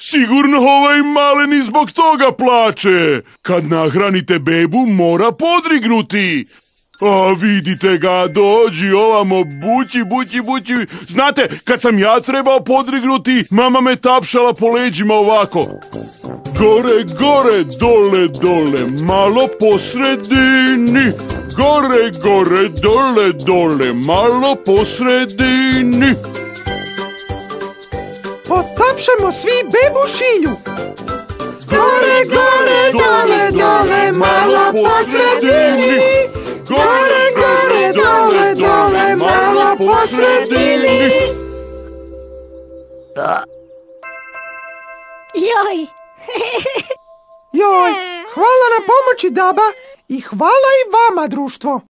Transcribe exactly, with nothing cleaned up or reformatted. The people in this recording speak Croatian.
Sigurno ovaj maleni zbog toga plače. Kad nahranite bebu, mora podrignuti. A vidite ga, dođi ovamo, bući, bući, bući. Znate, kad sam ja trebao podrignuti, mama me tapšala po leđima ovako. Gore, gore, dole, dole, malo po sredini. Gore, gore, dole, dole, malo po sredini. Potapšemo svi bebu Šilju. Gore, gore, dole, dole, malo po sredini. Gore, gore, dole, dole, malo po sredini. Joj. Joj, hvala na pomoći, Daba, i hvala i vama, društvo.